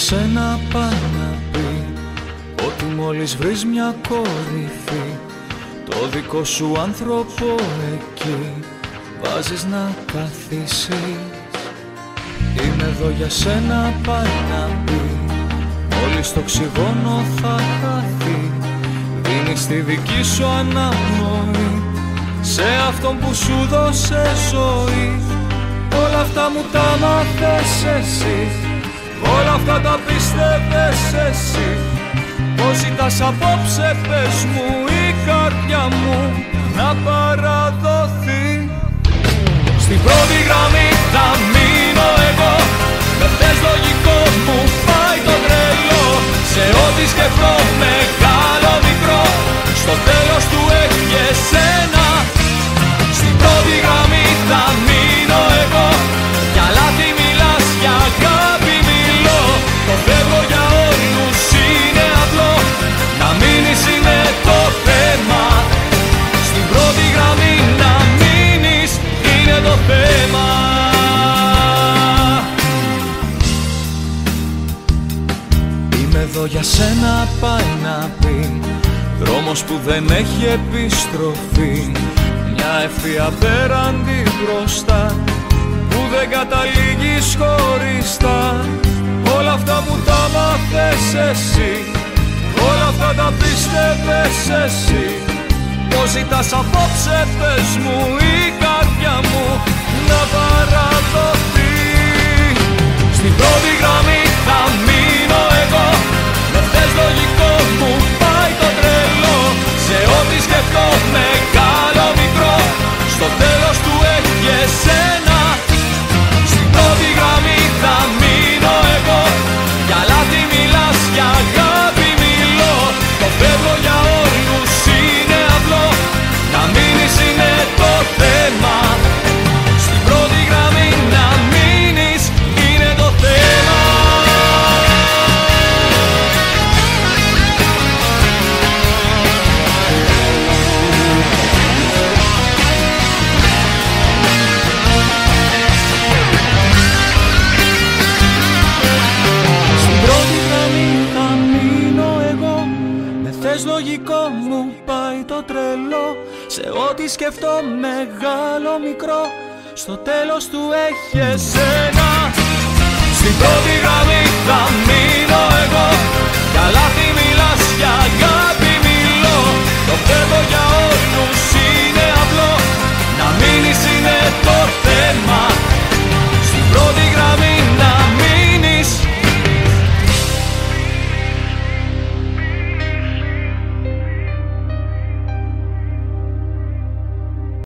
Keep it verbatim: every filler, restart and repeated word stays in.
σένα πάει να πει ότι μόλις βρεις μια κορυφή, το δικό σου άνθρωπο εκεί βάζεις να καθίσεις. Είμαι εδώ για σένα πάει να πει, μόλις το οξυγόνο θα χαθεί, δίνεις τη δική σου αναπνοή σε αυτόν που σου δώσε ζωή. Όλα αυτά μου τα μάθες εσύ, όλα αυτά τα πίστευες εσύ. Πώς ζητάς απόψε πες μου η καρδιά μου να παραδοθεί. Στην πρώτη γραμμή θα μείνω εγώ, με θες λογικό μου πάει το τρελό. Σε ό,τι σκεφτώ μεγάλο μικρό, στο τέλος του έχει εσένα. Στην πρώτη γραμμή θα μείνω εγώ, για λάθη μιλάς, για αγάπη μιλώ. Το φεύγω για όλους είναι απλό, να μείνεις είναι το θέμα. Στην πρώτη γραμμή να μείνεις είναι το θέμα. Είμαι εδώ για σένα πάει να πει, δρόμος που δεν έχει επιστροφή, μια ευθεία απέραντη μπροστά που δεν καταλήγεις χωριστά. Όλα αυτά μου τα μάθες εσύ, όλα αυτά τα πίστευες εσύ. Πώς ζητάς απόψε πες μου η καρδιά μου να παραδοθεί. Στην πρώτη γραμμή θα μείνω εγώ, με θες λογικό μου πάει το τρελό. Σε ό,τι σκεφτώ μεγάλο μικρό, στο τέλος του έχει εσένα. Στην πρώτη γραμμή θα μείνω εγώ, για λάθη μιλάς, για αγάπη μιλώ. Το φεύγω για όλους είναι απλό, να μείνεις είναι το θέμα. Στην πρώτη γραμμή να μείνεις είναι το θέμα. Λογικό μου πάει το τρελό, σε ό,τι σκεφτώ μεγάλο μικρό, στο τέλος του έχει εσένα. Στην πρώτη